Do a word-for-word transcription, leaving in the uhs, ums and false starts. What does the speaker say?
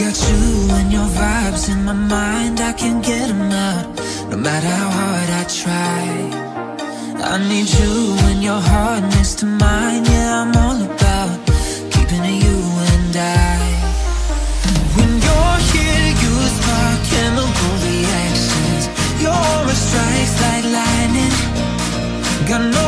got you and your vibes in my mind, I can't get them out, no matter how hard I try. I need you and your heart next to mine. Yeah, I'm all about keeping it you and I. When you're here, you spark chemical reactions. Your aura strikes like lightning. Got no